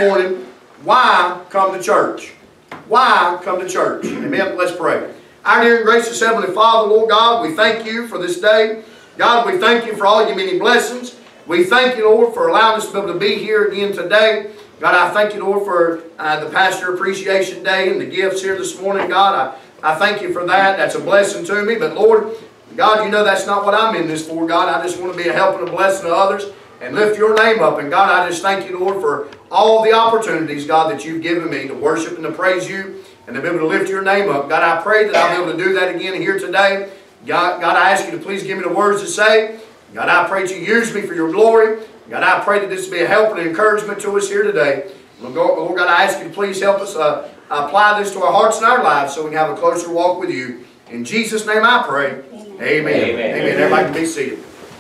morning, why come to church? Why come to church? Amen. Let's pray. Our dear and gracious Heavenly Father, Lord God, we thank you for this day. God, we thank you for all your many blessings. We thank you, Lord, for allowing us to be able to be here again today. God, I thank you, Lord, for the Pastor Appreciation Day and the gifts here this morning. God, I thank you for that. That's a blessing to me. But, Lord, God, you know that's not what I'm in this for, God. I just want to be a help and a blessing to others and lift your name up. And, God, I just thank you, Lord, for all the opportunities, God, that you've given me to worship and to praise you and to be able to lift your name up. God, I pray that I'll be able to do that again here today. God, I ask you to please give me the words to say. God, I pray that you use me for your glory. God, I pray that this will be a help and encouragement to us here today. Lord God, I ask you to please help us apply this to our hearts and our lives so we can have a closer walk with you. In Jesus' name I pray. Amen. Amen. Amen. Everybody can be seated.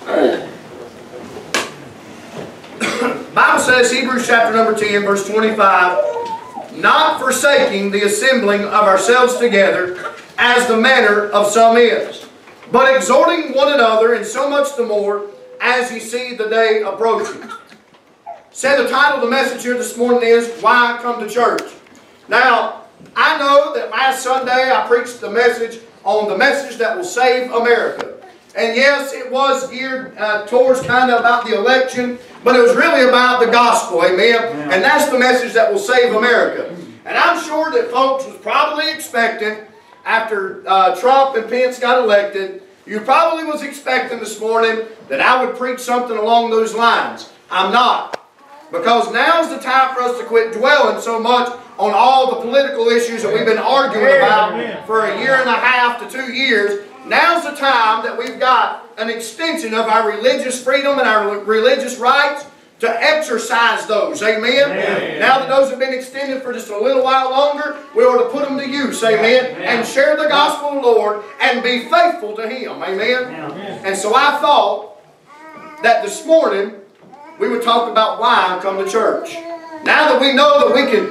The Bible says, Hebrews chapter number 10, verse 25, not forsaking the assembling of ourselves together, as the manner of some is, but exhorting one another, and so much the more, as ye see the day approaching. So the title of the message here this morning is, Why Come to Church? Now, I know that last Sunday I preached the message on the message that will save America. And yes, it was geared towards kind of about the election, but it was really about the gospel, amen? Yeah. And that's the message that will save America. And I'm sure that folks was probably expecting, after Trump and Pence got elected, you probably was expecting this morning that I would preach something along those lines. I'm not. Because now's the time for us to quit dwelling so much on all the political issues that we've been arguing about for a year and a half to 2 years. Now's the time that we've got an extension of our religious freedom and our religious rights to exercise those. Amen? Amen. Now that those have been extended for just a little while longer, we ought to put them to use. Amen? Amen. And share the gospel of the Lord and be faithful to Him. Amen? Amen. And so I thought that this morning we would talk about why come to church. Now that we know that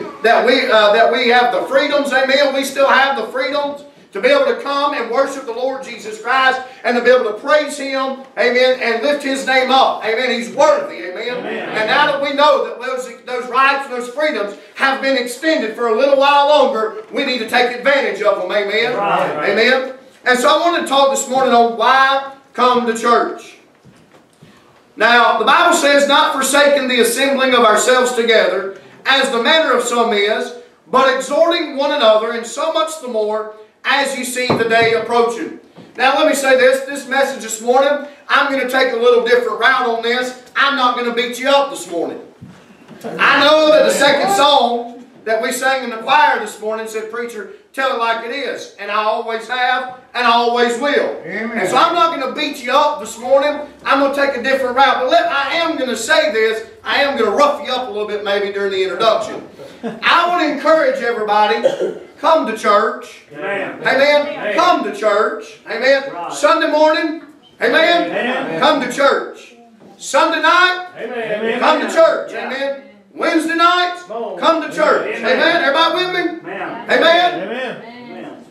we have the freedoms, amen, we still have the freedoms to be able to come and worship the Lord Jesus Christ and to be able to praise Him, amen, and lift His name up. Amen. He's worthy, amen. Amen. And now that we know that those rights and those freedoms have been extended for a little while longer, we need to take advantage of them, amen. Right. Amen. And so I want to talk this morning on why come to church. Now, the Bible says, not forsaking the assembling of ourselves together, as the manner of some is, but exhorting one another, and so much the more, as you see the day approaching. Now, let me say this message this morning, I'm going to take a little different route on this. I'm not going to beat you up this morning. I know that the second song that we sang in the choir this morning said, Preacher, tell it like it is. And I always have, and I always will. Amen. And so I'm not going to beat you up this morning. I'm going to take a different route. But I am going to say this. I am going to rough you up a little bit maybe during the introduction. I want to encourage everybody, come to church. Amen. Amen. Amen. Come to church. Amen. Right. Sunday morning. Amen. Amen. Come to church. Sunday night. Amen. Come to church. Yeah. Amen. Wednesday nights, come to church. Amen. Amen. Everybody with me? Amen. Amen. Amen.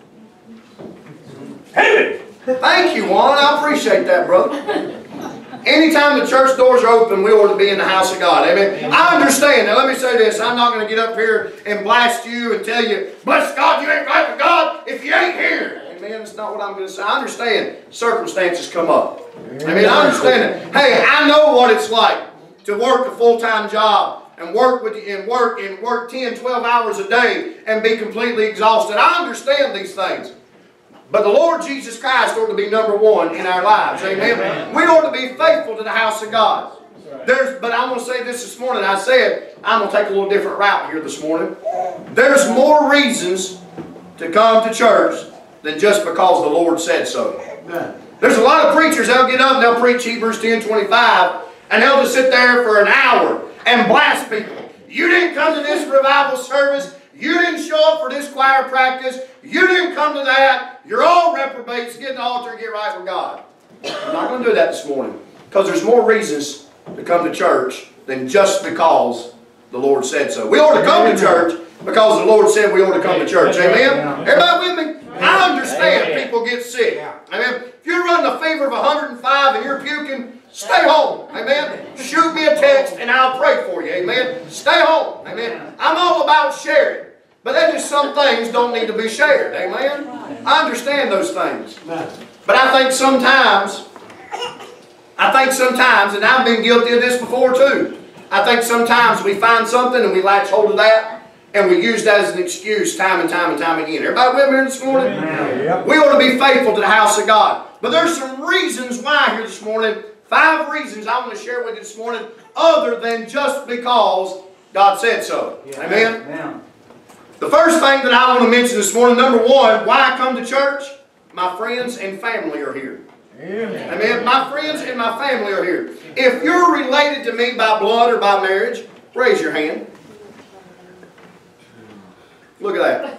Amen. Thank you, Juan. I appreciate that, brother. Anytime the church doors are open, we ought to be in the house of God. Amen. I understand. Now, let me say this. I'm not going to get up here and blast you and tell you, bless God, you ain't right with God if you ain't here. Amen. That's not what I'm going to say. I understand circumstances come up. Amen. I understand it. Hey, I know what it's like to work a full-time job and work 10, 12 hours a day and be completely exhausted. I understand these things. But the Lord Jesus Christ ought to be number one in our lives. Amen. Amen. We ought to be faithful to the house of God. But I'm going to say this morning. I said I'm going to take a little different route here this morning. There's more reasons to come to church than just because the Lord said so. There's a lot of preachers that'll get up and they'll preach Hebrews 10:25 and they'll just sit there for an hour and blast people. You didn't come to this revival service. You didn't show up for this choir practice. You didn't come to that. You're all reprobates. Get in the altar and get right with God. I'm not going to do that this morning because there's more reasons to come to church than just because the Lord said so. We ought to come to church because the Lord said we ought to come to church. Amen? Everybody with me? I understand people get sick. Amen? If you're running a fever of 105 and you're puking, stay home. Amen? Shoot me a text and I'll pray for you. Amen? Stay home. Amen. I'm all about sharing. But there's just some things don't need to be shared. Amen. I understand those things. But I think sometimes, and I've been guilty of this before too, I think sometimes we find something and we latch hold of that and we use that as an excuse time and time again. Everybody with me here this morning? We ought to be faithful to the house of God. But there's some reasons why here this morning, 5 reasons I want to share with you this morning, other than just because God said so. Amen? The first thing that I want to mention this morning, number 1, why I come to church, my friends and family are here. Amen. My friends and my family are here. If you're related to me by blood or by marriage, raise your hand. Look at that.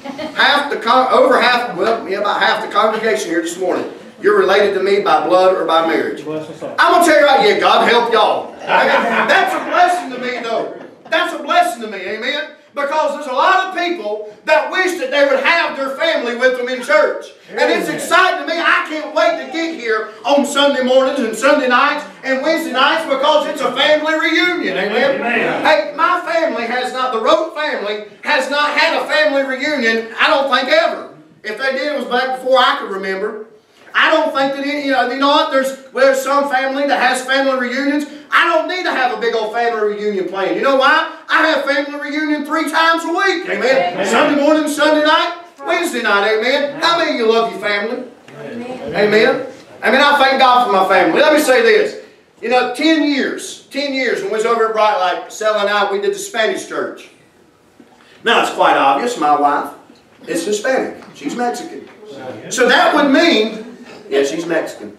About half the congregation here this morning, you're related to me by blood or by marriage. I'm going to tell you right, yeah, God help y'all. That's a blessing to me, though. That's a blessing to me, amen? Because there's a lot of people that wish that they would have their family with them in church. And it's exciting to me. I can't wait to get here on Sunday mornings and Sunday nights and Wednesday nights because it's a family reunion. Amen? Hey, my family has not, the Rote family has not had a family reunion, I don't think ever. If they did, it was back before I could remember. I don't think that any, you know what, there's some family that has family reunions. I don't need to have a big old family reunion planned. You know why? I have family reunion 3 times a week. Amen. Sunday morning, Sunday night, Wednesday night. Amen. How many of you love your family? Amen. I thank God for my family. Let me say this. You know, 10 years when we was over at Bright Light, Sally and I, we did the Spanish church. Now, it's quite obvious, my wife is Hispanic. She's Mexican. So that would mean, yeah, she's Mexican.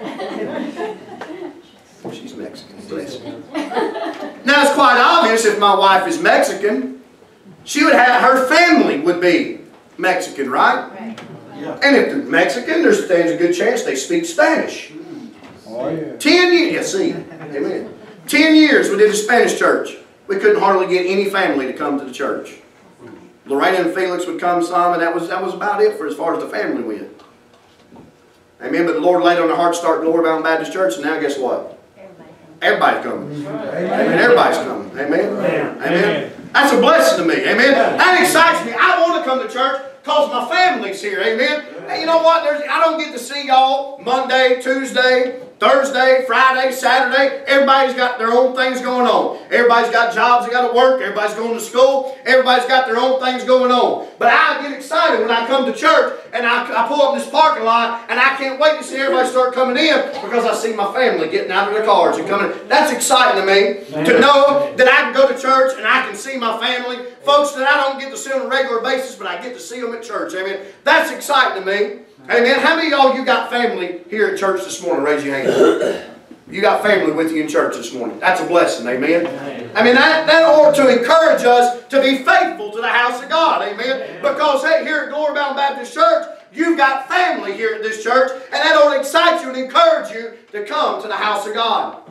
She's Mexican. Bless her. Now, it's quite obvious if my wife is Mexican, she would have, her family would be Mexican, right? And if they're Mexican, there stands a good chance they speak Spanish. 10 years, yeah, see, amen. 10 years we did a Spanish church. We couldn't hardly get any family to come to the church. Lorena and Felix would come some, and that was about it for as far as the family went. Amen. But the Lord laid on their heart to start Glory Bound Baptist Church, and now guess what? Everybody's coming. Amen. Everybody's coming. Amen. Amen. That's a blessing to me. Amen. That excites me. I want to come to church because my family's here. Amen. And you know what? I don't get to see y'all Monday, Tuesday, Thursday, Friday, Saturday. Everybody's got their own things going on. Everybody's got jobs they got to work. Everybody's going to school. Everybody's got their own things going on. But I get excited when I come to church and I pull up in this parking lot and I can't wait to see everybody start coming in because I see my family getting out of their cars and coming in. That's exciting to me to know that I can go to church and I can see my family. Folks that I don't get to see on a regular basis, but I get to see them at church. Amen. That's exciting to me. Amen. How many of y'all you got family here at church this morning? Raise your hand. You got family with you in church this morning. That's a blessing. Amen. I mean, that ought to encourage us to be faithful to the house of God. Amen. Because hey, here at Glory Bound Baptist Church, you've got family here at this church, and that ought to excite you and encourage you to come to the house of God.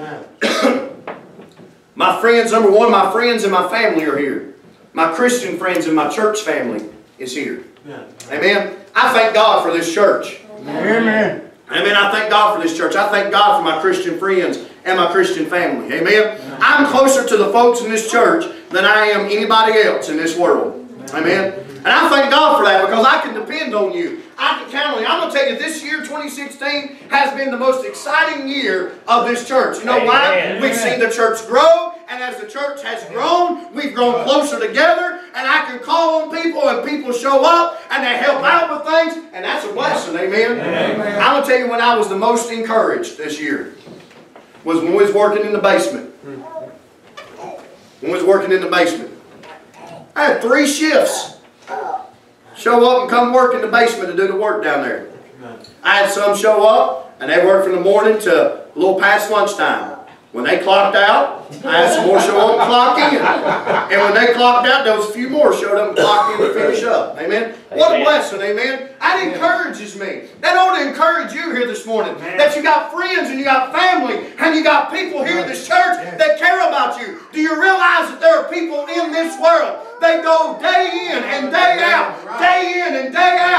My friends, number 1, my friends and my family are here. My Christian friends and my church family is here. Amen. I thank God for this church. Amen. Amen. I thank God for this church. I thank God for my Christian friends and my Christian family. Amen. I'm closer to the folks in this church than I am anybody else in this world. Amen. And I thank God for that because I can depend on you. I can count on you. I'm going to tell you, this year, 2016, has been the most exciting year of this church. You know why? We've seen the church grow. And as the church has grown, we've grown closer together. And I can call on people and people show up and they help out with things. And that's a blessing. Amen. Amen. I'm going to tell you when I was the most encouraged this year was when we was working in the basement. When we was working in the basement. I had 3 shifts. Show up and come work in the basement to do the work down there. I had some show up and they worked from the morning to a little past lunchtime. When they clocked out, I had some more show up and clock in. And when they clocked out, there was a few more showed up and clocked in to finish up. Amen? What a blessing, amen? That encourages me. That ought to encourage you here this morning. That you got friends and you got family and you got people here in this church that care about you. Do you realize that there are people in this world? They go day in and day out, day in and day out,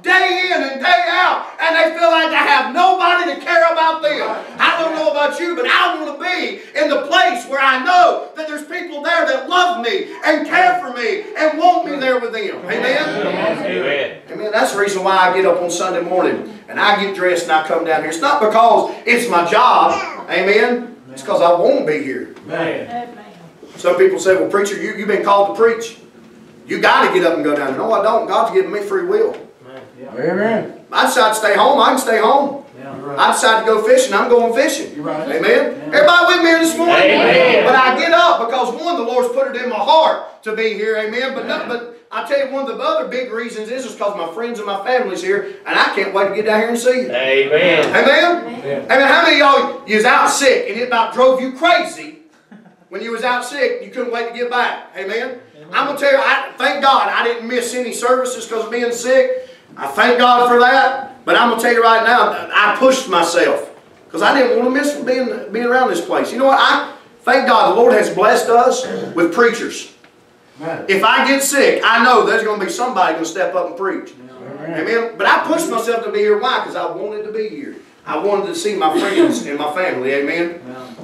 day in and day out, and they feel like they have nobody to care about them. I don't know about you, but I want to be in the place where I know that there's people there that love me and care for me and want me there with them. Amen? Amen. Amen. That's the reason why I get up on Sunday morning and I get dressed and I come down here. It's not because it's my job. Amen. It's because I want to be here. Amen. Some people say, well, preacher, you've been called to preach. You got to get up and go down there. No, I don't. God's given me free will. Amen. I decide to stay home, I can stay home. I decide to go fishing, I'm going fishing. Right. Amen. Everybody with me here this morning? Amen. But I get up because one, the Lord's put it in my heart to be here. Amen. But I tell you, one of the other big reasons is because my friends and my family's here, and I can't wait to get down here and see you. Amen. Amen. Amen. How many of y'all, you was out sick and it about drove you crazy when you was out sick? You couldn't wait to get back. Amen. I'm going to tell you, thank God I didn't miss any services because of being sick. I thank God for that. But I'm going to tell you right now, I pushed myself because I didn't want to miss being around this place. You know what? I thank God the Lord has blessed us with preachers. Amen. If I get sick, I know there's going to be somebody going to step up and preach. Amen. Amen. But I pushed myself to be here. Why? Because I wanted to be here. I wanted to see my friends and my family. Amen.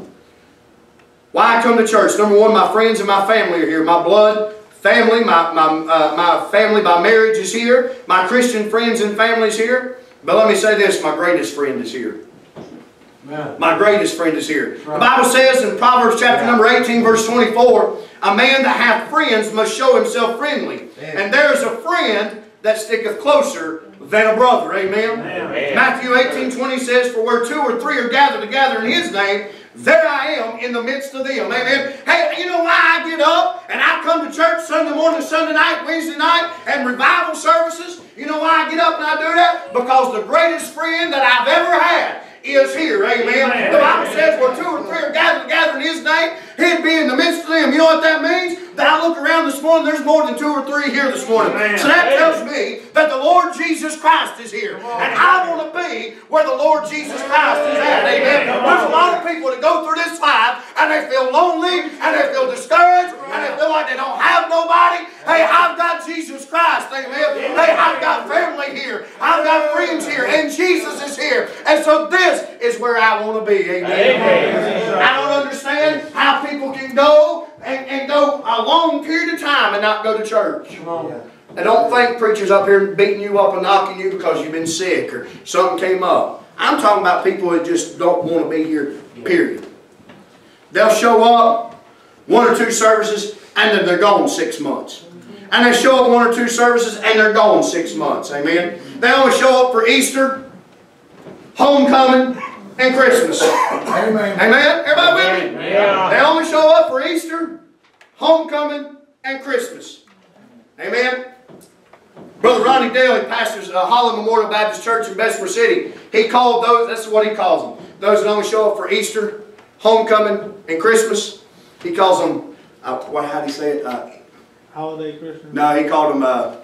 Why I come to church? Number one, my friends and my family are here. My blood family, my family by marriage is here. My Christian friends and family is here. But let me say this, my greatest friend is here. Amen. My greatest friend is here. Right. The Bible says in Proverbs chapter number 18, verse 24, a man that hath friends must show himself friendly. Amen. And there is a friend that sticketh closer than a brother. Amen. Amen. Matthew 18:20 says, for where two or three are gathered together in His name, there I am in the midst of them. Amen. Hey, you know why I get up and I come to church Sunday morning, Sunday night, Wednesday night, and revival services? You know why I get up and I do that? Because the greatest friend that I've ever had is here. Amen. Amen. The Bible says where two or three are gathered together in His name, He'd be in the midst of them. You know what that means? That I look around this morning, there's more than two or three here this morning. Amen. So that tells me that the Lord Jesus Christ is here. And I want to be where the Lord Jesus Christ is at. Amen. There's a lot of people that go through this life and they feel lonely and they feel discouraged and they feel like they don't have nobody. Hey, I've got Jesus Christ. Amen. Hey, I've got family here. I've got friends here. And Jesus is here. And so this is where I want to be. Amen. Amen. I don't understand how people can go and go a long period of time and not go to church. And don't think preachers up here beating you up and knocking you because you've been sick or something came up. I'm talking about people that just don't want to be here, period. They'll show up one or two services and then they're gone 6 months. And they show up one or two services and they're gone 6 months. Amen. They only show up for Easter, homecoming, and Christmas. Amen. Amen. Everybody with me? Yeah. They only show up for Easter, homecoming, and Christmas. Amen. Brother Ronnie Dale, he pastors Holland Memorial Baptist Church in Bessemer City. He called those, that's what he calls them, those that only show up for Easter, homecoming, and Christmas. He calls them, how do you say it? Holiday Christmas? No, he called them,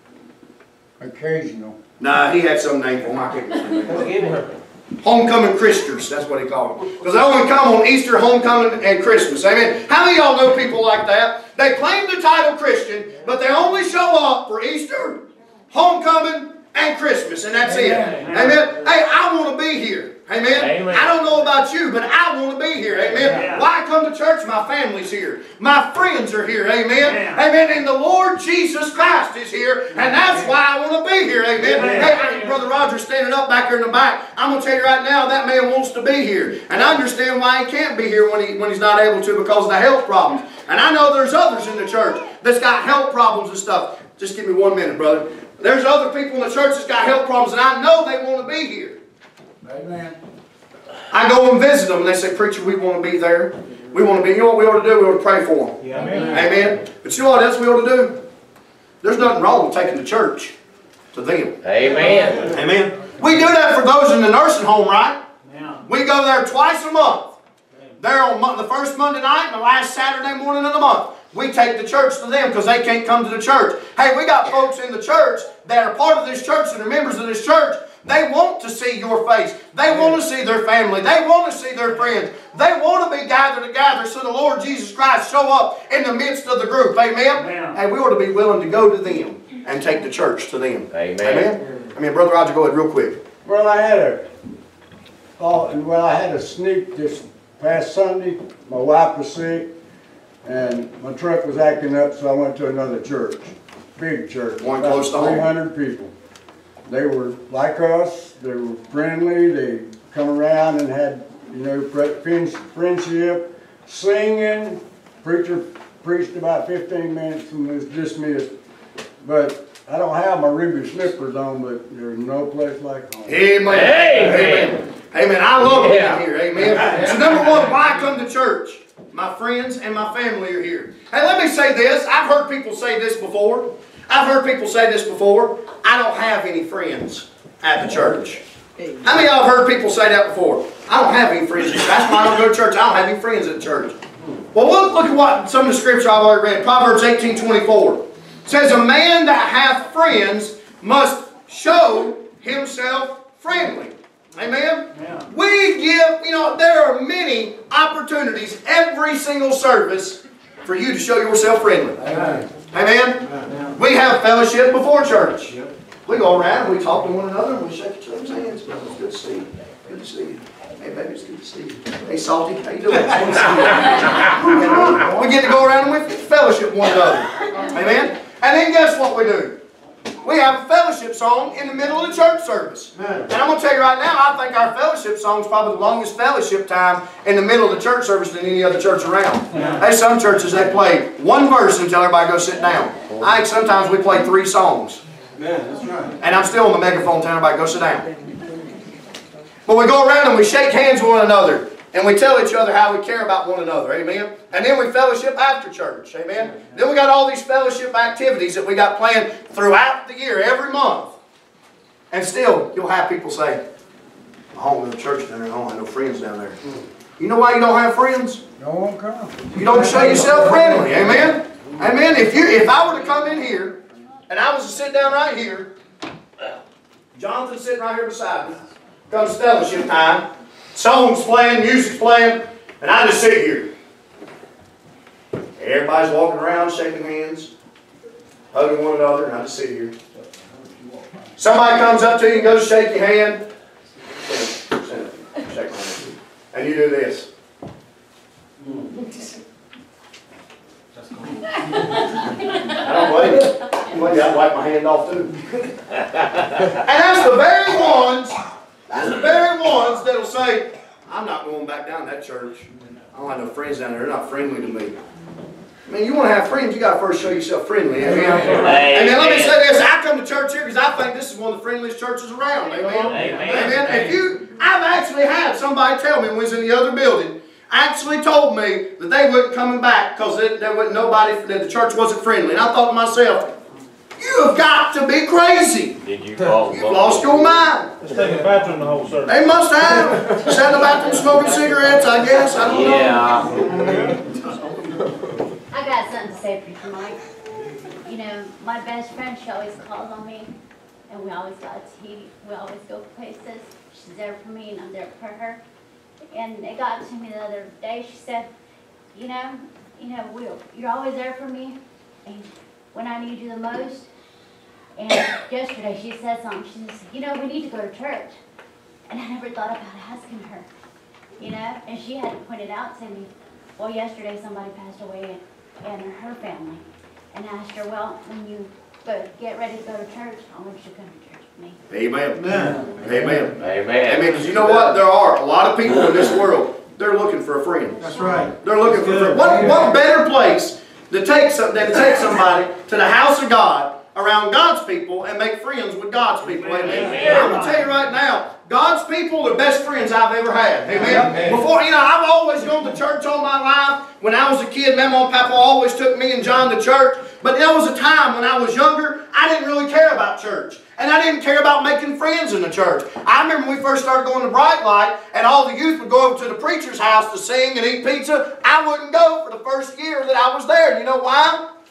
occasional. No, he had some name for them. I can't remember. Homecoming Christers, that's what he called them. Because they only come on Easter, homecoming, and Christmas. Amen. How many of y'all know people like that? They claim the title Christian, but they only show up for Easter, homecoming, and Christmas, and that's it. Amen. Hey, I want to be here. Amen. Amen. I don't know about you, but I want to be here. Amen. Yeah. Why I come to church? My family's here. My friends are here. Amen. Yeah. Amen. And the Lord Jesus Christ is here, and that's why I want to be here. Amen. Hey, Brother Roger standing up back here in the back. I'm going to tell you right now, that man wants to be here. And I understand why he can't be here when he's not able to because of the health problems. And I know there's others in the church that's got health problems and stuff. Just give me 1 minute, brother. There's other people in the church that's got health problems, and I know they want to be here. Amen. I go and visit them and they say, preacher, we want to be there. We want to be, you know what we ought to do? We ought to pray for them. Yeah, amen. Amen. But you know what else we ought to do? There's nothing wrong with taking the church to them. Amen. Amen. We do that for those in the nursing home, right? Yeah. We go there twice a month. They're on the first Monday night and the last Saturday morning of the month. We take the church to them because they can't come to the church. Hey, we got folks in the church that are part of this church and are members of this church. They want to see your face. They want to see their family. They want to see their friends. They want to be gathered together so the Lord Jesus Christ show up in the midst of the group. Amen? Hey, we ought to be willing to go to them. and take the church to them. Amen. Amen? I mean, Brother Roger, go ahead real quick. Well, I had a sneak this past Sunday. My wife was sick, and my truck was acting up, so I went to another church. Big church. One close to home. 300 people. They were like us. They were friendly. They come around and had, you know, friendship, singing. Preacher preached about 15 minutes and was dismissed. But I don't have my ruby slippers on, but there's no place like home. Amen. Amen. Amen. I love being here. Amen. So number one, why I come to church? My friends and my family are here. Hey, let me say this. I've heard people say this before. I don't have any friends at the church. How many of y'all have heard people say that before? I don't have any friends. That's why I don't go to church. I don't have any friends at church. Well, look at what some of the scripture I've already read. Proverbs 18:24. It says, a man that hath friends must show himself friendly. Amen? Yeah. We give, you know, there are many opportunities every single service for you to show yourself friendly. Amen? Amen? Amen. We have fellowship before church. Yep. We go around and we talk to one another and we shake each other's hands. Well, it's good to see you. Good to see you. Hey, baby, it's good to see you. Hey, Salty, how you doing? It's good to see you. We get to go around and we fellowship one another. Amen? And then guess what we do? We have a fellowship song in the middle of the church service. Amen. And I'm going to tell you right now, I think our fellowship song is probably the longest fellowship time in the middle of the church service than any other church around. Yeah. There's some churches, they play one verse until everybody goes sit down. I think sometimes we play 3 songs. Yeah, that's right. And I'm still on the megaphone telling everybody go sit down. But we go around and we shake hands with one another. And we tell each other how we care about one another. Amen? And then we fellowship after church. Amen? Then we got all these fellowship activities that we got planned throughout the year, every month. And still, you'll have people say, I don't go to church down there. I don't have no friends down there. You know why you don't have friends? No one comes. You don't show yourself friendly. Amen? Amen? If I were to come in here, and I was to sit down right here, Jonathan's sitting right here beside me, comes fellowship time, songs playing, music's playing, and I just sit here. Everybody's walking around, shaking hands, hugging one another, and I just sit here. Somebody comes up to you and goes to shake your hand. Shake my hand. And you do this. I don't blame you. Maybe I'd wipe my hand off too. And that's the very ones that'll say, I'm not going back down to that church. I don't have no friends down there. They're not friendly to me. I mean, you want to have friends, you got to first show yourself friendly. Amen? And then let me say this. I come to church here because I think this is one of the friendliest churches around. Amen? Amen. I've actually had somebody tell me when we was in the other building, actually told me that they weren't coming back because there wasn't nobody, that the church wasn't friendly. And I thought to myself, you have got to be crazy. Did you fall? You've lost your mind. Let's take a bathroom the whole service. They must have. Sat in the bathroom smoking cigarettes, I guess. I don't know. I got something to say for you, Mike. You know, my best friend, she always calls on me, and we always got to eat. We always go places. She's there for me, and I'm there for her. And it got to me the other day. She said, you know, you're always there for me, and when I need you the most. And yesterday she said something. She said, you know, we need to go to church. And I never thought about asking her, you know. And she had pointed out to me, well, yesterday somebody passed away in her family. And I asked her, well, when you get ready to go to church, I want you to come to church with me. Amen. Amen. Amen. Amen. Because you know what? There are a lot of people in this world, they're looking for a friend. That's right. They're looking for a friend. What better place to take somebody to the house of God, around God's people, and make friends with God's people. Amen. I'm going to tell you right now, God's people are the best friends I've ever had. Amen. Before, I've always gone to church all my life. When I was a kid, Mama and Papa always took me and John to church. But there was a time when I was younger, I didn't really care about church. And I didn't care about making friends in the church. I remember when we first started going to Bright Light, and all the youth would go over to the preacher's house to sing and eat pizza. I wouldn't go for the first year that I was there. You know why?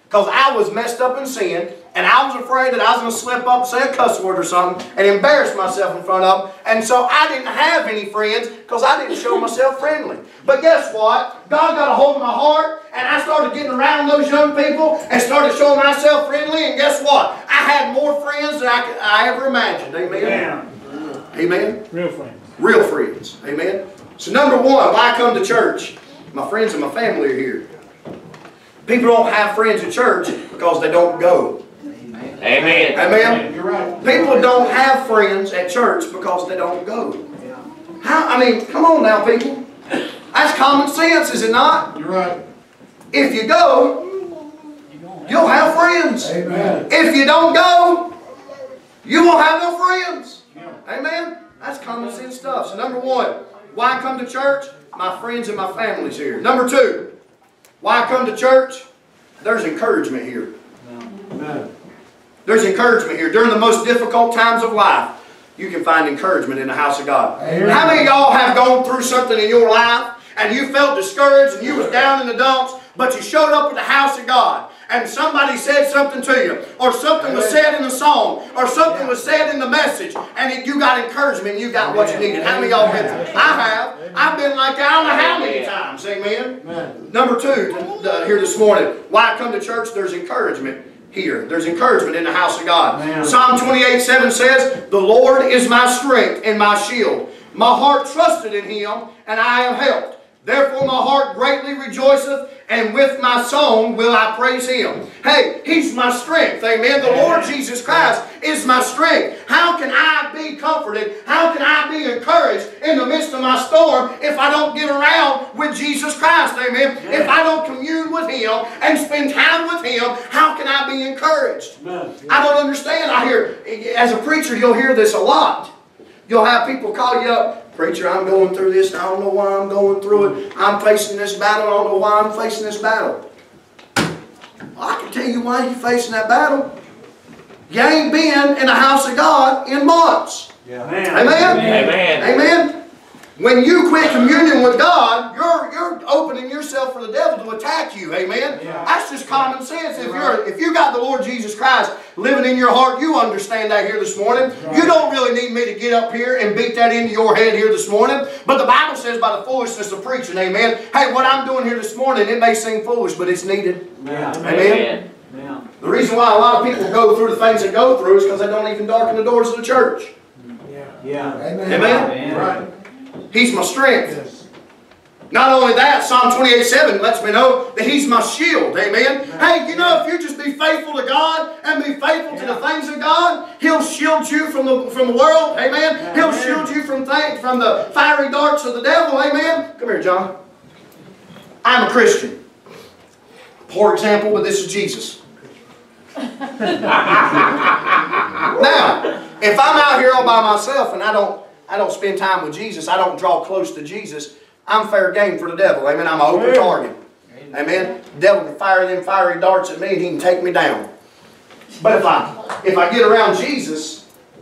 Because I was messed up in sin, and I was afraid that I was going to slip up and say a cuss word or something and embarrass myself in front of them. And so I didn't have any friends because I didn't show myself friendly. But guess what? God got a hold of my heart, and I started getting around those young people and started showing myself friendly. And guess what? I had more friends than I ever imagined. Amen? Yeah. Amen? Real friends. Real friends. Amen? So number one, why come to church? My friends and my family are here. People don't have friends at church because they don't go. Amen. Amen? You're right. People don't have friends at church because they don't go. How? I mean, come on now, people. That's common sense, is it not? You're right. If you go, you'll have friends. Amen. If you don't go, you won't have no friends. Amen? That's common sense stuff. So number one, why come to church? My friends and my family's here. Number two, why come to church? There's encouragement here. Amen. There's encouragement here. During the most difficult times of life, you can find encouragement in the house of God. Amen. How many of y'all have gone through something in your life and you felt discouraged and you was down in the dumps, but you showed up at the house of God and somebody said something to you, or something was said in the song, or something was said in the message, and you got encouragement and you got what you needed? How many of y'all been through? I have. I've been like that I don't know how many times. Amen? Amen. Number two, here this morning, why come to church? There's encouragement here. There's encouragement in the house of God. Amen. Psalm 28:7 says, "The Lord is my strength and my shield. My heart trusted in Him, and I am helped. Therefore my heart greatly rejoiceth, and with my song will I praise Him." Hey, He's my strength. Amen. The Lord Jesus Christ is my strength. How can I be comforted? How can I be encouraged in the midst of my storm if I don't get around with Jesus Christ? Amen. If I don't commune with Him and spend time with Him, how can I be encouraged? I don't understand. I hear, as a preacher, you'll hear this a lot. You'll have people call you up, "Preacher, I'm going through this, and I don't know why I'm going through it. I'm facing this battle, I don't know why I'm facing this battle." Well, I can tell you why you're facing that battle. You ain't been in the house of God in months. Yeah. Amen? Amen. Amen? When you quit communion with God, you're opening yourself for the devil to attack you. Amen? Yeah. That's just common sense. If you got the Lord Jesus Christ living in your heart, you understand that here this morning. Right. You don't really need me to get up here and beat that into your head here this morning. But the Bible says by the foolishness of preaching, amen. Hey, what I'm doing here this morning, it may seem foolish, but it's needed. Yeah. Amen? The reason why a lot of people go through the things they go through is because they don't even darken the doors of the church. Yeah. Amen. Amen? Right. He's my strength. Yes. Not only that, Psalm 28:7 lets me know that He's my shield. Amen? Hey, you know, if you just be faithful to God and be faithful to the things of God, He'll shield you from the world. Amen? He'll shield you from the fiery darts of the devil. Amen? Come here, John. I'm a Christian. Poor example, but this is Jesus. Now, if I'm out here all by myself and I don't spend time with Jesus, I don't draw close to Jesus, I'm fair game for the devil. Amen. I'm an open target. Amen. The devil can fire them fiery darts at me and he can take me down. But if I get around Jesus,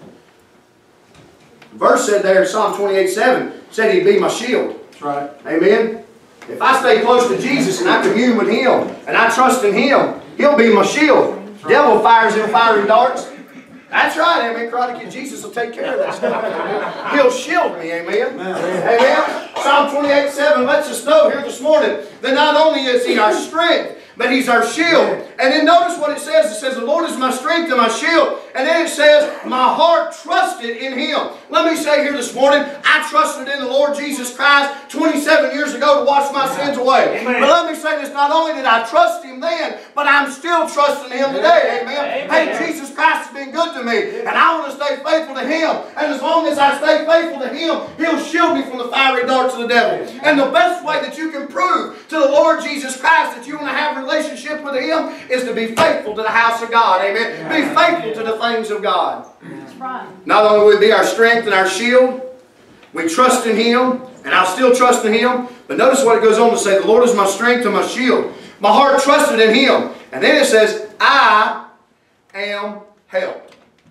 the verse said there in Psalm 28:7 said He'd be my shield. That's right. Amen. If I stay close to Jesus and I commune with Him and I trust in Him, He'll be my shield. The devil fires them fiery darts. That's right, amen. Karate Jesus will take care of that stuff. He'll shield me, amen. Amen. Psalm 28:7 lets us know here this morning that not only is He our strength, but He's our shield. And then notice what it says. It says, "The Lord is my strength and my shield." And then it says, "My heart trusted in Him." Let me say here this morning, I trusted in the Lord Jesus Christ 27 years ago to wash my sins away. Amen. But let me say this, not only did I trust Him then, but I'm still trusting Him today. Amen. Hey, Jesus Christ has been good to me, and I want to stay faithful to Him. And as long as I stay faithful to Him, He'll shield me from the fiery darts of the devil. And the best way that you can prove to the Lord Jesus Christ that you want to have a relationship with Him is to be faithful to the house of God. Amen. Be faithful to the things of God. That's right. Not only will He be our strength and our shield, we trust in Him, and I'll still trust in Him. But notice what it goes on to say, "The Lord is my strength and my shield. My heart trusted in Him." And then it says, "I am helped."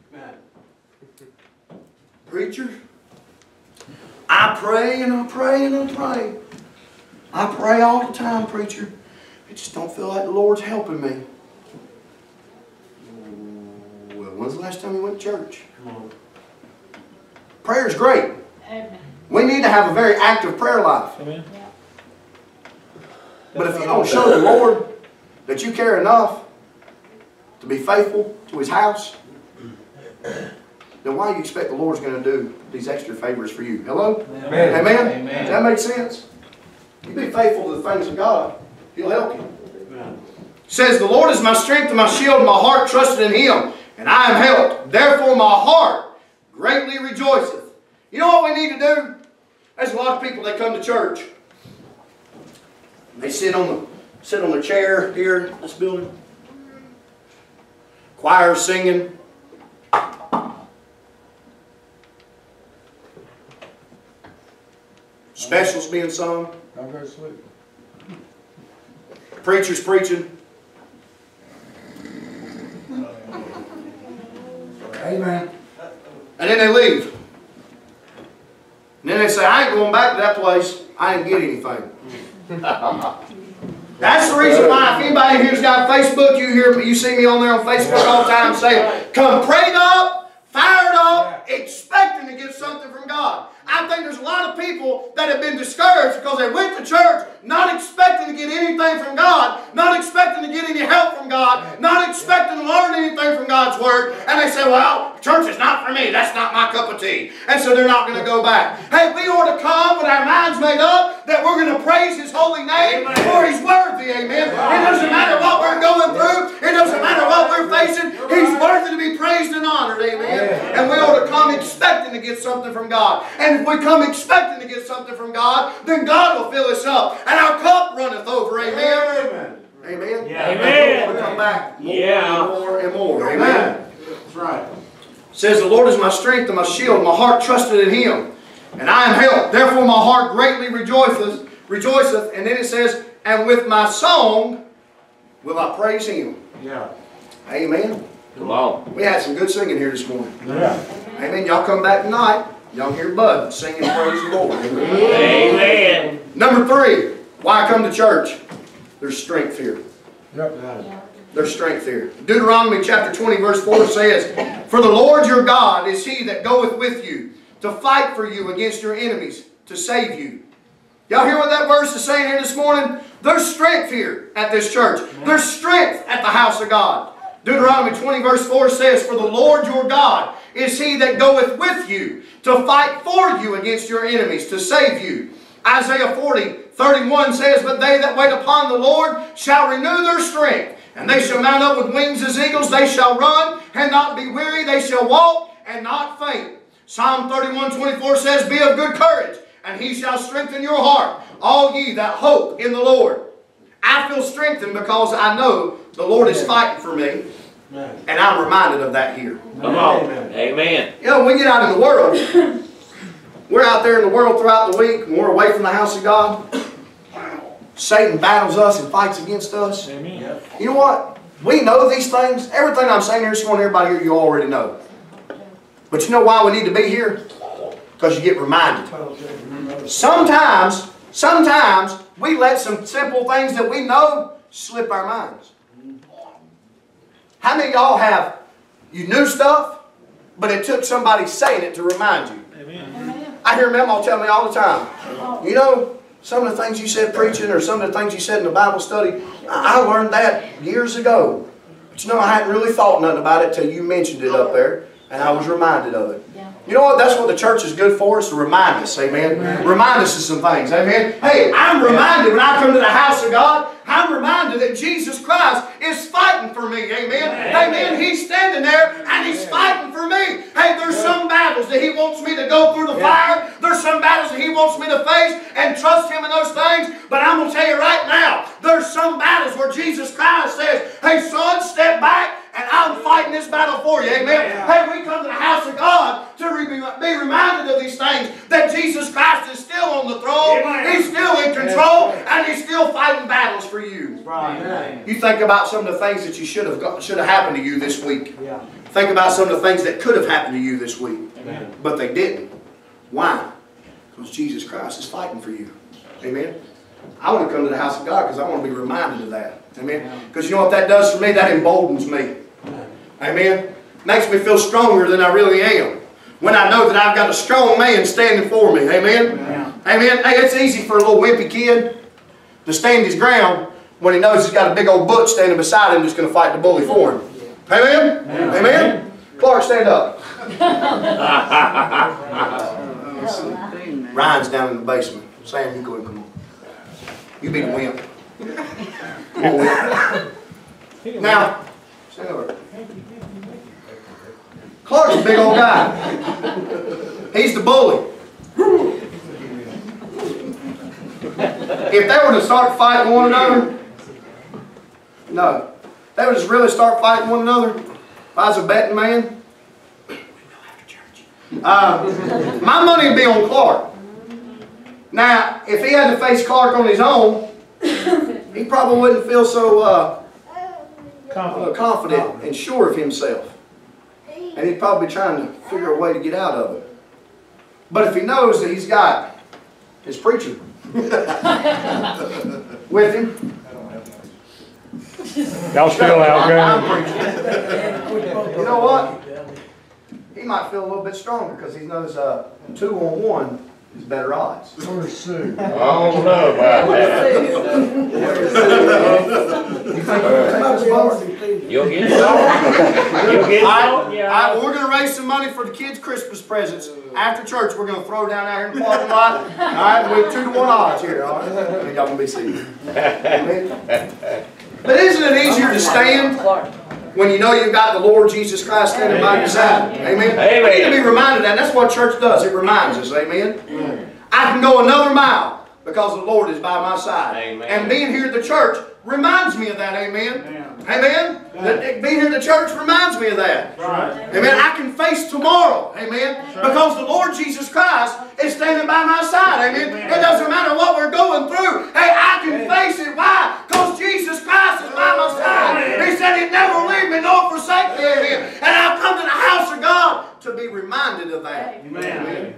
Preacher, I pray and I pray and I pray. I pray all the time, preacher. I just don't feel like the Lord's helping me. When's the last time you went to church? Prayer is great. We need to have a very active prayer life. Amen. But if you don't show the Lord that you care enough to be faithful to His house, then why do you expect the Lord's going to do these extra favors for you? Hello? Amen. Amen? Amen. Does that make sense? You be faithful to the things of God, He'll help you. It says, the Lord is my strength and my shield, and my heart trusted in Him, and I am helped. Therefore my heart greatly rejoiceth. You know what we need to do? There's a lot of people that come to church. They sit on the chair here in this building. Choir singing. Specials being sung. I'll go to sleep. Preachers preaching. Amen. And then they leave. And then they say, I ain't going back to that place. I didn't get anything. That's the reason why, if anybody here's got Facebook, you see me on there on Facebook all the time saying, come prayed up, fired up, expecting to get something from God. I think there's a lot of people that have been discouraged because they went to church not expecting to get anything from God, not expecting to get any help from God, not expecting to learn anything from God's Word, and they say, well, church is not for me, that's not my cup of tea, and so they're not going to go back. Hey, we ought to come with our minds made up that we're going to praise His holy name, for He's worthy, amen. It doesn't matter what we're going through, it doesn't matter what we're facing, He's worthy to be praised and honored, amen. And we ought to come expecting to get something from God. And if we come expecting to get something from God, then God will fill us up. And our cup runneth over. Amen. Amen. Yeah. Amen. We'll come back more and more and more. Amen. That's right. It says, the Lord is my strength and my shield. My heart trusted in Him. And I am helped. Therefore my heart greatly rejoiceth. And then it says, and with my song will I praise Him. Yeah. Amen. Come on. We had some good singing here this morning. Yeah. Amen. Y'all come back tonight. Y'all hear Bud singing praise the Lord. Amen. Number 3, why I come to church. There's strength here. Yep. There's strength here. Deuteronomy chapter 20 verse 4 says, for the Lord your God is He that goeth with you to fight for you against your enemies, to save you. Y'all hear what that verse is saying here this morning? There's strength here at this church. There's strength at the house of God. Deuteronomy 20 verse 4 says, for the Lord your God is He that goeth with you to fight for you against your enemies, to save you. Isaiah 40:31 says, but they that wait upon the Lord shall renew their strength, and they shall mount up with wings as eagles. They shall run and not be weary. They shall walk and not faint. Psalm 31:24 says, be of good courage, and He shall strengthen your heart, all ye that hope in the Lord. I feel strengthened because I know the Lord is fighting for me. And I'm reminded of that here. Come on. Amen. You know, when we get out in the world, we're out there in the world throughout the week, and we're away from the house of God. Satan battles us and fights against us. Amen. You know what? We know these things. Everything I'm saying here this morning, everybody here, you already know. But you know why we need to be here? Because you get reminded. Sometimes we let some simple things that we know slip our minds. How many of y'all have, you knew stuff, but it took somebody saying it to remind you? Amen. I hear Memo tell me all the time, you know, some of the things you said preaching or some of the things you said in the Bible study, I learned that years ago. But you know, I hadn't really thought nothing about it till you mentioned it up there, and I was reminded of it. You know what? That's what the church is good for, is to remind us, amen? Remind us of some things, amen? Hey, I'm reminded when I come to the house of God, I'm reminded that Jesus Christ is fighting for me, amen? Amen. He's standing there and He's fighting for me. Hey, there's some battles that He wants me to go through the fire. There's some battles that He wants me to face and trust Him in those things. But I'm going to tell you right now, there's some battles where Jesus Christ says, hey son, step back, and I'm fighting this battle for you. Amen. Hey, we come to the house of God to be reminded of these things, that Jesus Christ is still on the throne. He's still in control, and He's still fighting battles for you. You think about some of the things that you should have happened to you this week. Think about some of the things that could have happened to you this week, but they didn't. Why? Because Jesus Christ is fighting for you. Amen. I want to come to the house of God because I want to be reminded of that. Amen. Because you know what that does for me? That emboldens me. Amen. makes me feel stronger than I really am. When I know that I've got a strong man standing for me. Amen? Amen. Hey, it's easy for a little wimpy kid to stand his ground when he knows he's got a big old butch standing beside him that's going to fight the bully for him. Amen? Amen? Clark, stand up. Ryan's down in the basement. Sam, you go and come on. You be the wimp. Come on, wimp. Now, stand over. Clark's a big old guy. He's the bully. If they were to start fighting one another, no. If they would just really start fighting one another, if I was a betting man, my money would be on Clark. Now, if he had to face Clark on his own, he probably wouldn't feel so confident and sure of himself. And he'd probably be trying to figure a way to get out of it. But if he knows that he's got his preacher with him, Y'all still out I'm there? preaching. You know what? He might feel a little bit stronger because he knows 2-on-1 is better odds. Where's Sue? I don't know about that. You'll get some. You'll get some. Yeah. We're going to raise some money for the kids' Christmas presents. After church, we're going to throw down out here in the parking lot. All right, with 2-to-1 odds here. All right, I think y'all going to be seated. But isn't it easier to stand when you know you've got the Lord Jesus Christ standing by your side? Amen? Amen. We need to be reminded of that. That's what church does. It reminds us. Amen? I can go another mile because the Lord is by my side. Amen. And being here at the church reminds me of that. Amen? Amen? Being here at the church reminds me of that. Amen? I can face tomorrow. Amen? Because the Lord Jesus Christ is standing by my side. Amen? It doesn't matter what we're going through. Hey, I can face it. Why? Because Jesus Christ is by my side. He said He'd never leave me nor forsake me. Amen? And I've come to the house of God to be reminded of that. Amen?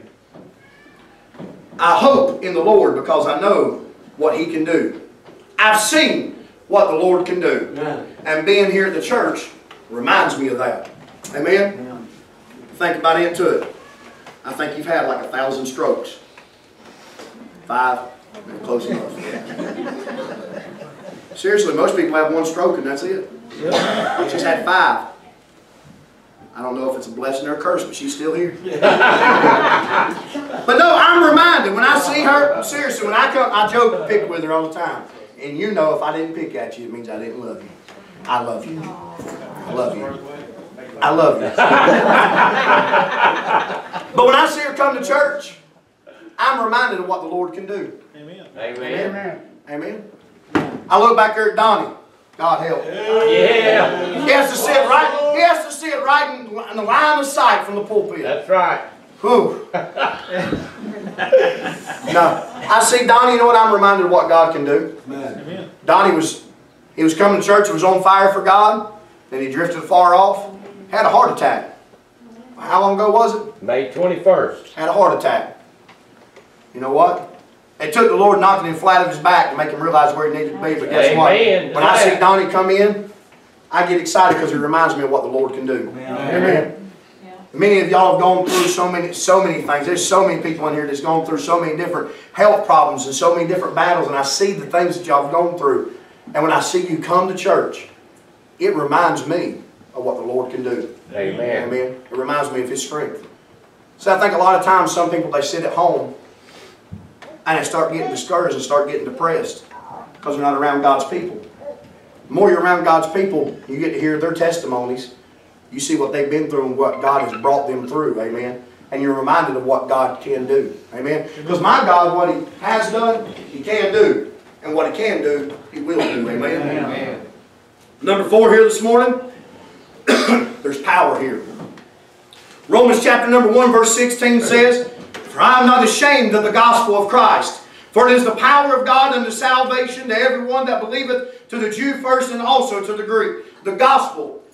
I hope in the Lord because I know what He can do. I've seen what the Lord can do. And being here at the church reminds me of that. Amen? Think about into it. I think you've had like 1,000 strokes. 5. Close enough. Seriously, most people have 1 stroke and that's it. She's had 5. I don't know if it's a blessing or a curse, but she's still here. But no, I'm reminded when I see her, seriously, when I come, I joke and pick with her all the time. And you know if I didn't pick at you, it means I didn't love you. I love you. I love you. I love you. But when I see her come to church, I'm reminded of what the Lord can do. Amen. Amen. Amen. I look back there at Donnie. God help. Yeah. He has to sit right. He has to sit right in the line of sight from the pulpit. That's right. Whew. No, I see Donnie. You know what? I'm reminded of what God can do. Amen. Donnie was coming to church. He was on fire for God. Then he drifted far off. Had a heart attack. How long ago was it? May 21st. Had a heart attack. You know what? It took the Lord knocking him flat on his back to make him realize where he needed to be. But guess what? When I see Donnie come in, I get excited because he reminds me of what the Lord can do. Amen. Many of y'all have gone through so many things. There's so many people in here that's gone through so many different health problems and so many different battles. And I see the things that y'all have gone through. And when I see you come to church, it reminds me of what the Lord can do. Amen. Amen. It reminds me of His strength. So I think a lot of times some people, they sit at home and they start getting discouraged and start getting depressed because they're not around God's people. The more you're around God's people, you get to hear their testimonies. You see what they've been through and what God has brought them through. Amen. And you're reminded of what God can do. Amen. Because my God, what He has done, He can do. And what He can do, He will do. Amen. Amen. Number 4 here this morning. There's power here. Romans chapter number 1 verse 16 says, "For I am not ashamed of the gospel of Christ, for it is the power of God unto salvation to everyone that believeth, to the Jew first and also to the Greek." The gospel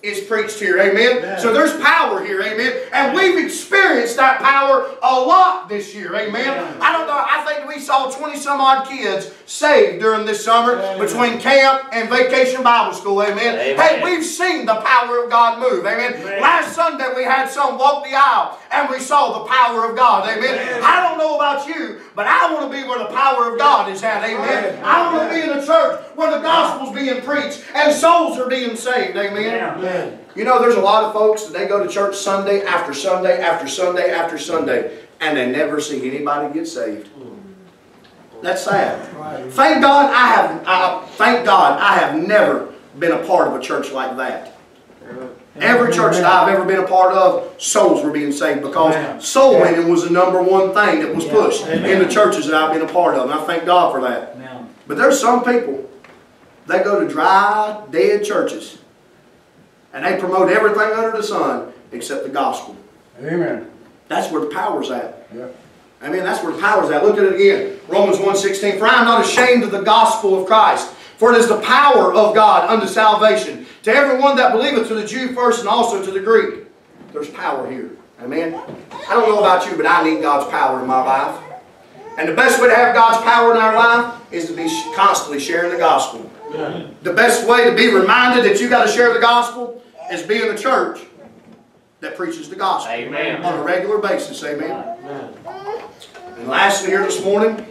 is preached here, amen? So there's power here, amen? And we've experienced that power a lot this year, amen? I don't know, I think we saw 20-some-odd kids saved during this summer between camp and vacation Bible school, amen? Hey, we've seen the power of God move, amen? Last Sunday we had some walk the aisle and we saw the power of God, amen? I don't know about you, but I want to be where the power of God is at, amen? I want to be in a church where the gospel's being preached and souls are being saved, amen? You know, there's a lot of folks that they go to church Sunday after Sunday after Sunday after Sunday, and they never see anybody get saved. That's sad. Thank God I have never been a part of a church like that. Every church that I've ever been a part of, souls were being saved because soul winning was the #1 thing that was pushed in the churches that I've been a part of. And I thank God for that. But there's some people, they go to dry, dead churches. And they promote everything under the sun except the gospel. Amen. That's where the power's at. Yeah. I mean, that's where the power's at. Look at it again. Romans 1:16. For I am not ashamed of the gospel of Christ, for it is the power of God unto salvation, to everyone that believeth, to the Jew first and also to the Greek. There's power here. Amen. I don't know about you, but I need God's power in my life. And the best way to have God's power in our life is to be constantly sharing the gospel. The best way to be reminded that you got to share the gospel is be in a church that preaches the gospel on a regular basis. Amen. And lastly here this morning,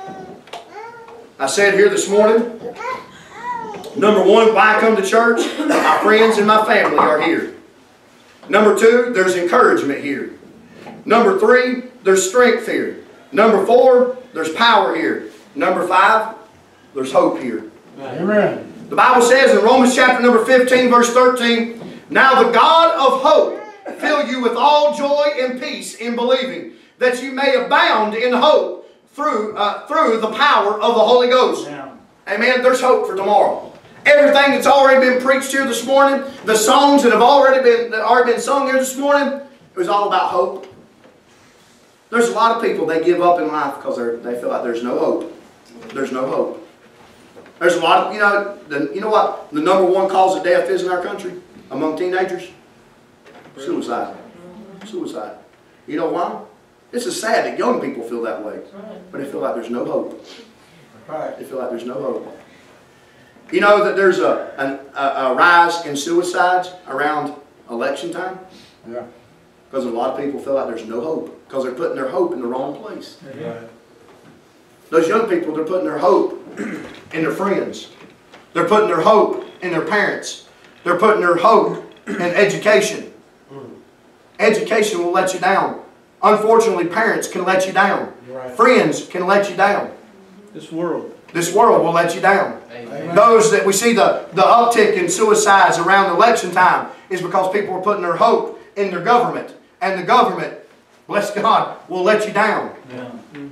I said here this morning, number 1, why I come to church? My friends and my family are here. Number 2, there's encouragement here. Number 3, there's strength here. Number 4, there's power here. Number 5, there's hope here. Amen. The Bible says in Romans chapter number 15, verse 13, now the God of hope fill you with all joy and peace in believing, that you may abound in hope through the power of the Holy Ghost. Amen. There's hope for tomorrow. Everything that's already been preached here this morning, the songs that have already been sung here this morning, it was all about hope. There's a lot of people, they give up in life because they feel like there's no hope. There's no hope. There's a lot of, you know what the #1 cause of death is in our country among teenagers? Suicide. Suicide. You know why? It's just sad that young people feel that way. But they feel like there's no hope. They feel like there's no hope. You know that there's a rise in suicides around election time? Yeah. Because a lot of people feel like there's no hope. Because they're putting their hope in the wrong place. Yeah. Those young people, they're putting their hope in their friends. They're putting their hope in their parents. They're putting their hope in education. Education will let you down. Unfortunately, parents can let you down. Friends can let you down. This world will let you down. Amen. Those that we see the uptick in suicides around election time is because people are putting their hope in their government. And the government, bless God, will let you down. Yeah.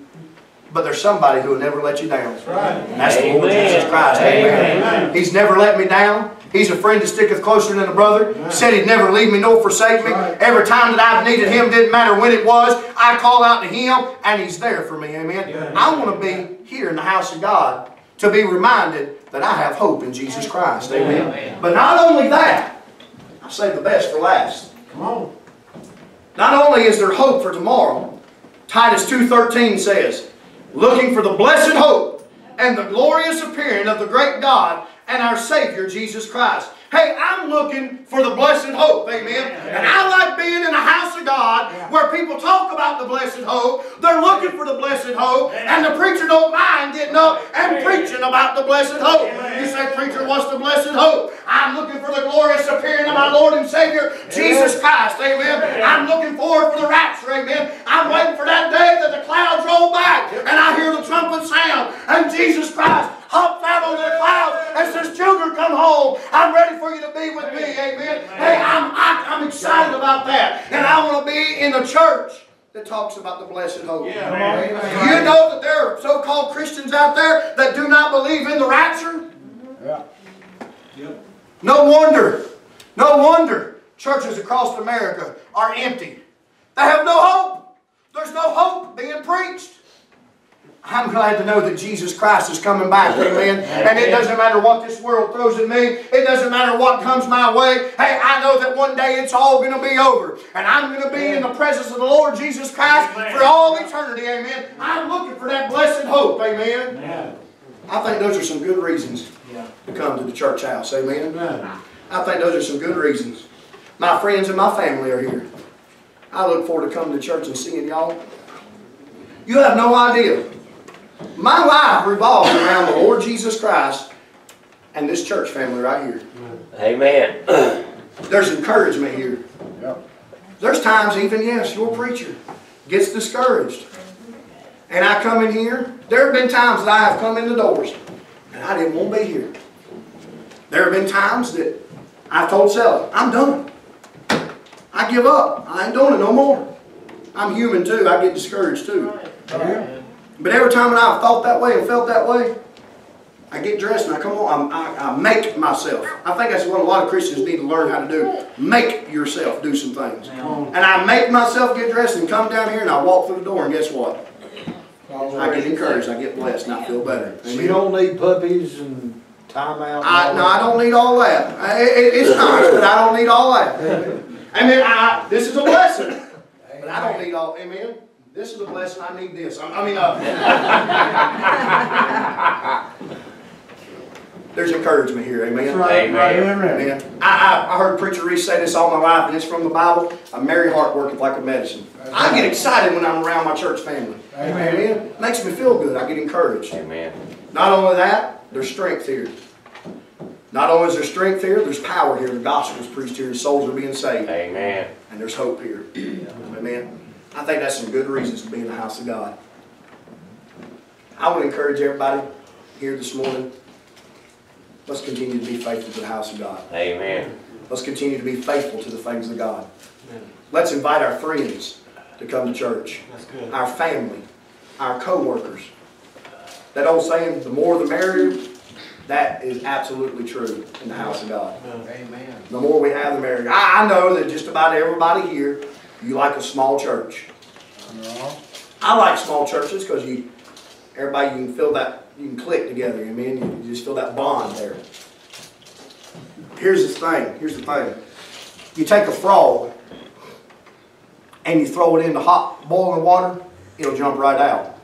But there's somebody who will never let you down. That's right. And that's the Lord Jesus Christ. Amen. Amen. He's never let me down. He's a friend that sticketh closer than a brother. Amen. Said He'd never leave me nor forsake me. Right. Every time that I've needed Him, didn't matter when it was, I call out to Him and He's there for me. Amen. Yeah. I want to be here in the house of God to be reminded that I have hope in Jesus Christ. Amen. Amen. But not only that, I say the best for last. Come on. Not only is there hope for tomorrow, Titus 2:13 says, looking for the blessed hope and the glorious appearing of the great God and our Savior Jesus Christ. Hey, I'm looking for the blessed hope. Amen. And I like being in the house of God where people talk about the blessed hope. They're looking for the blessed hope. And the preacher don't mind getting up and preaching about the blessed hope. You say, preacher, what's the blessed hope? I'm looking for the glorious appearing of my Lord and Savior, Jesus Christ. Amen. I'm looking forward for the rapture. Amen. I'm waiting for that day that the clouds roll back and I hear the trumpet sound and Jesus Christ hops out on the clouds and says, children, come home. I'm ready for you to be with me. Amen. Hey, I'm excited about that. And I want to be in a church that talks about the blessed hope. Yeah. Do you know that there are so-called Christians out there that do not believe in the rapture? Yeah. Yep. No wonder churches across America are empty. They have no hope. There's no hope being preached. I'm glad to know that Jesus Christ is coming back, amen. And it doesn't matter what this world throws at me. It doesn't matter what comes my way. Hey, I know that one day it's all going to be over. And I'm going to be in the presence of the Lord Jesus Christ for all eternity, amen. I'm looking for that blessed hope, amen. I think those are some good reasons to come to the church house, amen. I think those are some good reasons. My friends and my family are here. I look forward to coming to church and seeing y'all. You have no idea. My life revolves around the Lord Jesus Christ and this church family right here. Amen. There's encouragement here. There's times even, yes, your preacher gets discouraged. And I come in here. There have been times that I have come in the doors and I didn't want to be here. There have been times that I've told Sally, I'm done. I give up. I ain't doing it no more. I'm human too. I get discouraged too. But every time that I've thought that way and felt that way, I get dressed and I come on. I make myself. I think that's what a lot of Christians need to learn how to do. Make yourself do some things. And I make myself get dressed and come down here and I walk through the door and guess what? I get encouraged. I get blessed and I feel better. So you don't need puppies and timeout? No, I don't need all that. It's nice, but I don't need all that. Amen. This is a blessing. But I don't need all, amen. This is a blessing. I need this. There's encouragement here, amen. Amen. I heard Preacher Reese say this all my life, and it's from the Bible. A merry heart worketh like a medicine. I get excited when I'm around my church family. Amen. It makes me feel good. I get encouraged. Amen. Not only that, there's strength here. Not only is there strength here, there's power here. The gospel's preached here, and souls are being saved. Amen. And there's hope here. Amen. I think that's some good reasons to be in the house of God. I want to encourage everybody here this morning. Let's continue to be faithful to the house of God. Amen. Let's continue to be faithful to the things of God. Let's invite our friends to come to church. That's good. Our family, our co-workers. That old saying, the more the merrier, that is absolutely true in the house of God. Amen. The more we have, the merrier. I know that just about everybody here, you like a small church. I like small churches because everybody, you can feel that, you can click together. Amen. You just feel that bond there. Here's the thing. You take a frog and you throw it into hot boiling water, it'll jump right out.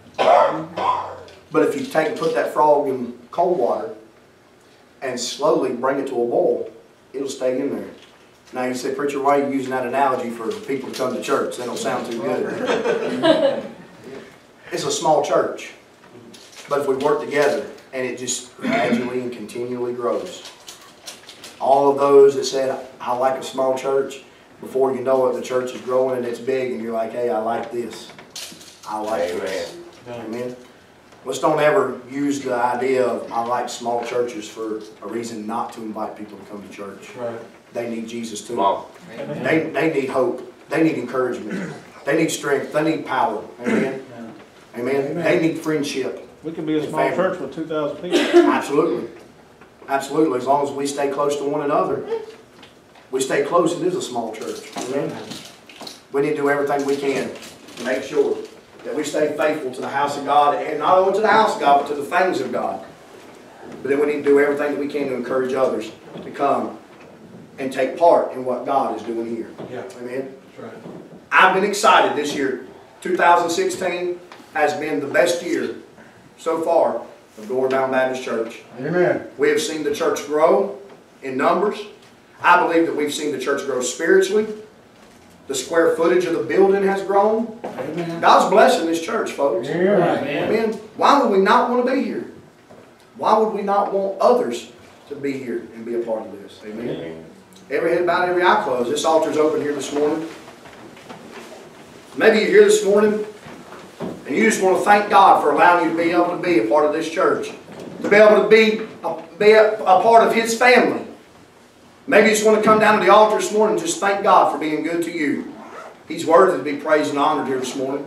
But if you take and put that frog in cold water and slowly bring it to a boil, it'll stay in there. Now you say, preacher, why are you using that analogy for people to come to church? That don't sound too good. It's a small church. But if we work together and it just gradually and continually grows. All of those that said, I like a small church, before you know it, the church is growing and it's big and you're like, hey, I like this. I like this. Amen. Let's don't ever use the idea of I like small churches for a reason not to invite people to come to church. Right. They need Jesus too. Amen. They need hope. They need encouragement. They need strength. They need power. Amen. Amen. They need friendship. We can be a small church with 2,000 people. Absolutely. Absolutely. As long as we stay close to one another. We stay close, it is a small church. Amen. We need to do everything we can to make sure that we stay faithful to the house of God, and not only to the house of God, but to the things of God. But then we need to do everything that we can to encourage others to come and take part in what God is doing here. Yeah. Amen. That's right. I've been excited this year. 2016 has been the best year so far of Door Bound Baptist Church. Amen. We have seen the church grow in numbers. I believe that we've seen the church grow spiritually. The square footage of the building has grown. Amen. God's blessing this church, folks. Amen. Why would we not want to be here? Why would we not want others to be here and be a part of this? Amen. Every head bowed, every eye closed. This altar's open here this morning. Maybe you're here this morning and you just want to thank God for allowing you to be able to be a part of this church. To be able to be a part of His family. Maybe you just want to come down to the altar this morning and just thank God for being good to you. He's worthy to be praised and honored here this morning.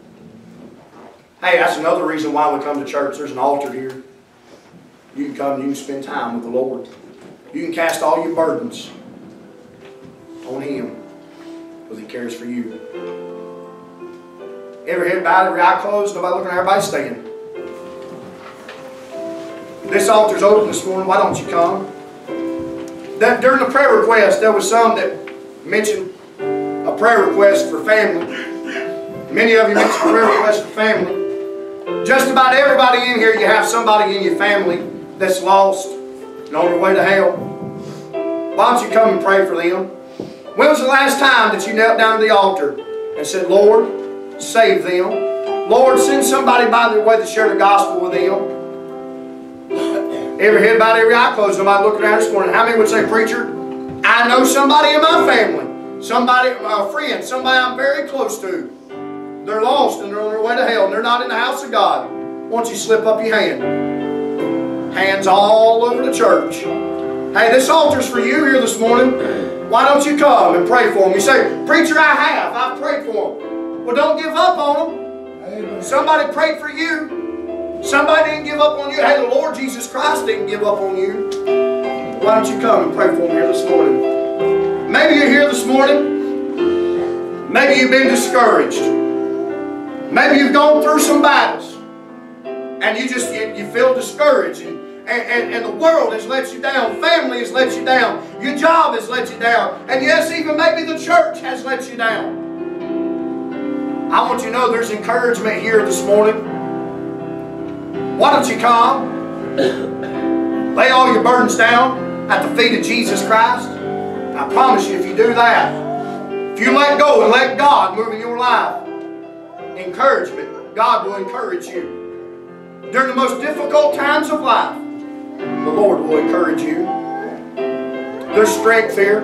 Hey, that's another reason why we come to church. There's an altar here. You can come and you can spend time with the Lord. You can cast all your burdens on Him because He cares for you. Every head bowed, every eye closed, nobody looking, everybody staying. This altar's open this morning. Why don't you come? That during the prayer request, there was some that mentioned a prayer request for family. Many of you mentioned a prayer request for family. Just about everybody in here, you have somebody in your family that's lost and on their way to hell. Why don't you come and pray for them? When was the last time that you knelt down to the altar and said, Lord, save them? Lord, send somebody by their way to share the gospel with them. Every head bowed, every eye closed. Nobody looking around this morning. How many would say, preacher, I know somebody in my family, somebody, a friend, somebody I'm very close to. They're lost and they're on their way to hell and they're not in the house of God. Why don't you slip up your hand? Hands all over the church. Hey, this altar's for you here this morning. Why don't you come and pray for them? You say, preacher, I've prayed for them. Well, don't give up on them. Amen. Somebody prayed for you. Somebody didn't give up on you. Hey, the Lord Jesus Christ didn't give up on you. Why don't you come and pray for them here this morning? Maybe you're here this morning. Maybe you've been discouraged. Maybe you've gone through some battles. And you feel discouraged. And the world has let you down. Family has let you down. Your job has let you down. And yes, even maybe the church has let you down. I want you to know there's encouragement here this morning. Why don't you come? Lay all your burdens down at the feet of Jesus Christ. I promise you, if you do that, if you let go and let God move in your life, encouragement, God will encourage you. During the most difficult times of life, the Lord will encourage you. There's strength here.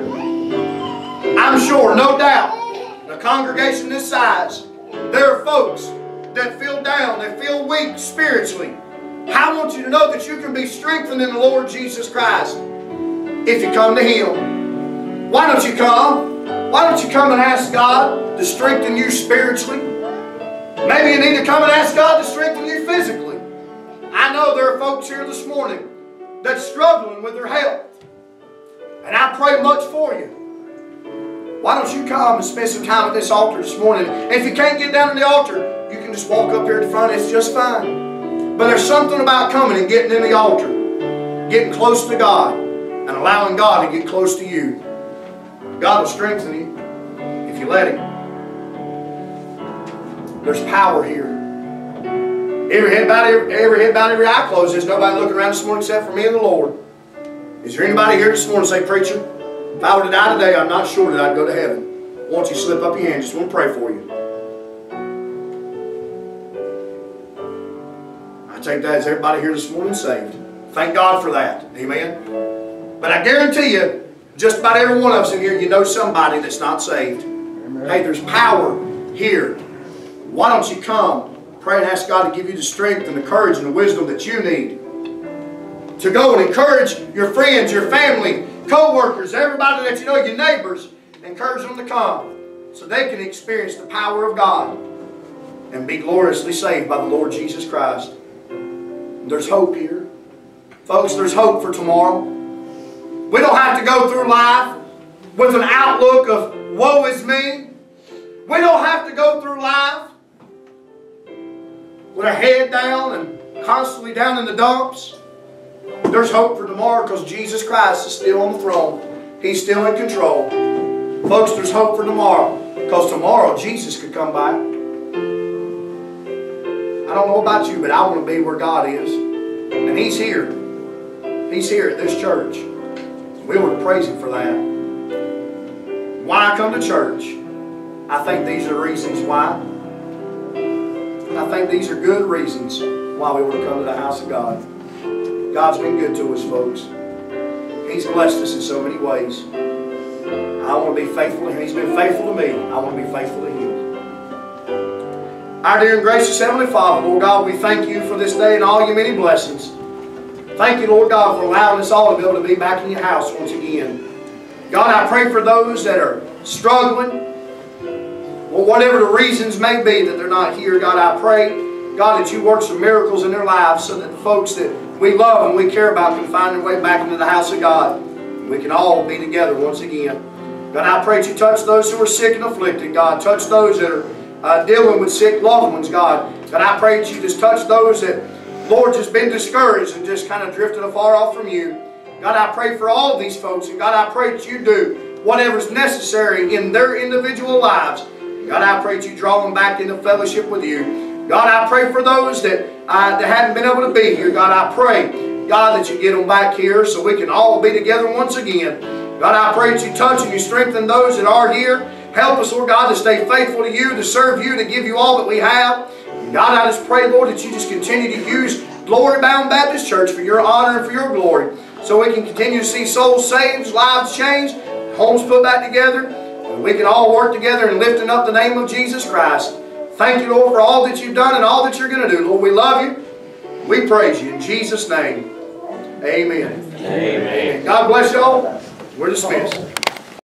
I'm sure, no doubt, in a congregation this size, there are folks that feel down, that feel weak spiritually. I want you to know that you can be strengthened in the Lord Jesus Christ if you come to Him. Why don't you come? Why don't you come and ask God to strengthen you spiritually? Maybe you need to come and ask God to strengthen you physically. I know there are folks here this morning that's struggling with their health. And I pray much for you. Why don't you come and spend some time at this altar this morning? And if you can't get down to the altar, you can just walk up here to the front. It's just fine. But there's something about coming and getting in the altar, getting close to God, and allowing God to get close to you. God will strengthen you if you let Him. There's power here. Every head bowed, every eye closed. There's nobody looking around this morning except for me and the Lord. Is there anybody here this morning say, preacher, if I were to die today, I'm not sure that I'd go to heaven. Why don't you slip up your hand? Just want to pray for you. I take that as everybody here this morning saved. Thank God for that. Amen. But I guarantee you, just about every one of us in here, you know somebody that's not saved. Amen. Hey, there's power here. Why don't you come, pray and ask God to give you the strength and the courage and the wisdom that you need to go and encourage your friends, your family, co-workers, everybody that you know, your neighbors. Encourage them to come so they can experience the power of God and be gloriously saved by the Lord Jesus Christ. There's hope here. Folks, there's hope for tomorrow. We don't have to go through life with an outlook of woe is me. We don't have to go through life with our head down and constantly down in the dumps. There's hope for tomorrow because Jesus Christ is still on the throne. He's still in control. Folks, there's hope for tomorrow because tomorrow Jesus could come back. I don't know about you, but I want to be where God is. And He's here. He's here at this church. We want to praise Him for that. Why I come to church? I think these are reasons why. I think these are good reasons why we want to come to the house of God. God's been good to us, folks. He's blessed us in so many ways. I want to be faithful to Him. He's been faithful to me. I want to be faithful to Him. Our dear and gracious Heavenly Father, Lord God, we thank You for this day and all Your many blessings. Thank You, Lord God, for allowing us all to be able to be back in Your house once again. God, I pray for those that are struggling, or whatever the reasons may be that they're not here. God, I pray, God, that You work some miracles in their lives so that the folks that we love and we care about can find their way back into the house of God. We can all be together once again. God, I pray that You touch those who are sick and afflicted. God, touch those that are dealing with sick loved ones, God. God, I pray that You just touch those that Lord, just been discouraged and just kind of drifted afar off from you. God, I pray for all these folks, and God, I pray that you do whatever's necessary in their individual lives. God, I pray that you draw them back into fellowship with you. God, I pray for those that hadn't been able to be here. God, I pray, God, that you get them back here so we can all be together once again. God, I pray that you touch and you strengthen those that are here. Help us, Lord God, to stay faithful to you, to serve you, to give you all that we have. And God, I just pray, Lord, that you just continue to use Glory Bound Baptist Church for your honor and for your glory, so we can continue to see souls saved, lives changed, homes put back together, and we can all work together in lifting up the name of Jesus Christ. Thank you, Lord, for all that you've done and all that you're going to do. Lord, we love you. We praise you. In Jesus' name, amen. Amen. God bless you all. We're dismissed.